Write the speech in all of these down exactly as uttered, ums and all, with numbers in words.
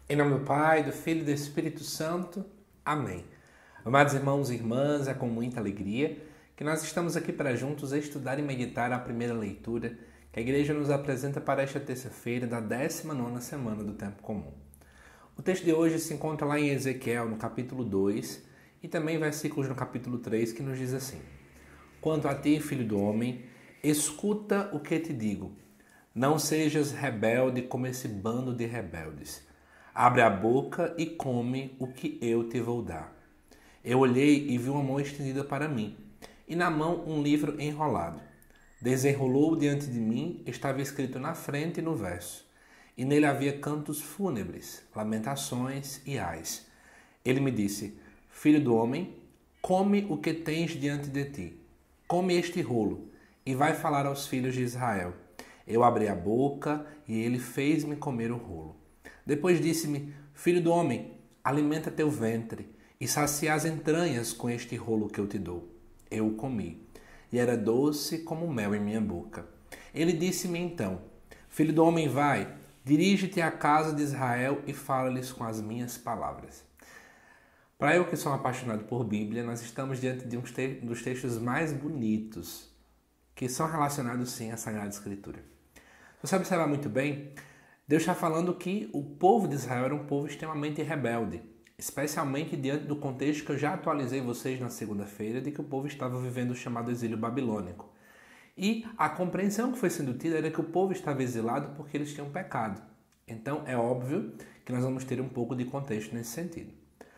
Em nome do Pai, do Filho e do Espírito Santo. Amém. Amados irmãos e irmãs, é com muita alegria que nós estamos aqui para juntos estudar e meditar a primeira leitura que a Igreja nos apresenta para esta terça-feira da décima nona semana do Tempo Comum. O texto de hoje se encontra lá em Ezequiel, no capítulo dois, e também versículos no capítulo três, que nos diz assim: Quanto a ti, filho do homem, escuta o que te digo. Não sejas rebelde como esse bando de rebeldes. Abre a boca e come o que eu te vou dar. Eu olhei e vi uma mão estendida para mim, e na mão um livro enrolado. Desenrolou diante de mim, estava escrito na frente e no verso, e nele havia cantos fúnebres, lamentações e ais. Ele me disse: Filho do homem, come o que tens diante de ti. Come este rolo, e vai falar aos filhos de Israel. Eu abri a boca, e ele fez-me comer o rolo. Depois disse-me: Filho do homem, alimenta teu ventre, e sacia as entranhas com este rolo que eu te dou. Eu o comi, e era doce como mel em minha boca. Ele disse-me então: Filho do homem, vai, dirige-te à casa de Israel e fala-lhes com as minhas palavras. Para eu que sou apaixonado por Bíblia, nós estamos diante de um dos textos mais bonitos que são relacionados sim à Sagrada Escritura. Se você observar muito bem, Deus está falando que o povo de Israel era um povo extremamente rebelde, especialmente diante do contexto que eu já atualizei vocês na segunda-feira, de que o povo estava vivendo o chamado exílio babilônico. E a compreensão que foi sendo tida era que o povo estava exilado porque eles tinham pecado. Então é óbvio que nós vamos ter um pouco de contexto nesse sentido.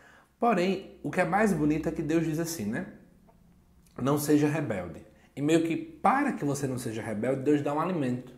Porém, o que é mais bonito é que Deus diz assim, né? Não seja rebelde. E meio que para que você não seja rebelde, Deus dá um alimento.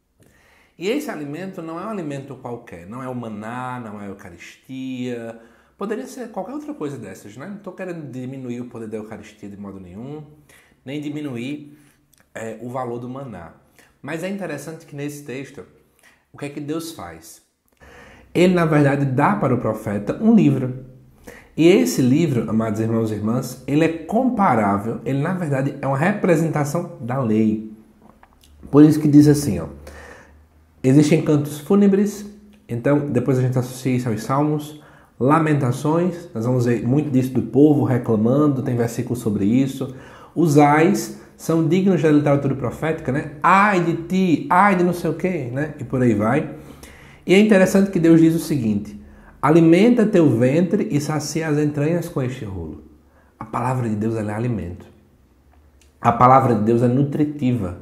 E esse alimento não é um alimento qualquer, não é o maná, não é a Eucaristia, poderia ser qualquer outra coisa dessas, né? Não estou querendo diminuir o poder da Eucaristia de modo nenhum, nem diminuir é, o valor do maná. Mas é interessante que nesse texto, o que é que Deus faz? Ele, na verdade, dá para o profeta um livro. E esse livro, amados irmãos e irmãs, ele é comparável, ele na verdade é uma representação da lei. Por isso que diz assim, ó. Existem cantos fúnebres, então depois a gente associa isso aos salmos, lamentações, nós vamos ver muito disso do povo reclamando, tem versículos sobre isso. Os ais são dignos da literatura profética, né? Ai de ti, ai de não sei o quê, né? E por aí vai. E é interessante que Deus diz o seguinte: alimenta teu ventre e sacia as entranhas com este rolo. A palavra de Deus ela é alimento. A palavra de Deus é nutritiva.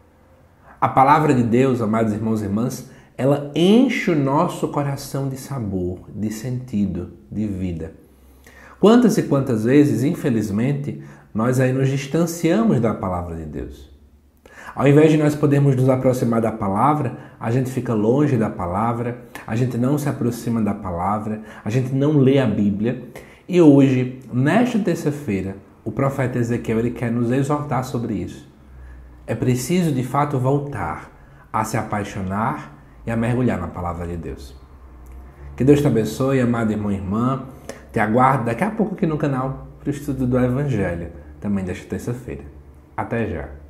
A palavra de Deus, amados irmãos e irmãs, ela enche o nosso coração de sabor, de sentido, de vida. Quantas e quantas vezes, infelizmente, nós aí nos distanciamos da palavra de Deus. Ao invés de nós podermos nos aproximar da palavra, a gente fica longe da palavra, a gente não se aproxima da palavra, a gente não lê a Bíblia. E hoje, nesta terça-feira, o profeta Ezequiel ele quer nos exortar sobre isso. É preciso, de fato, voltar a se apaixonar e a mergulhar na palavra de Deus. Que Deus te abençoe, amado irmão e irmã. Te aguardo daqui a pouco aqui no canal para o estudo do Evangelho, também desta terça-feira. Até já!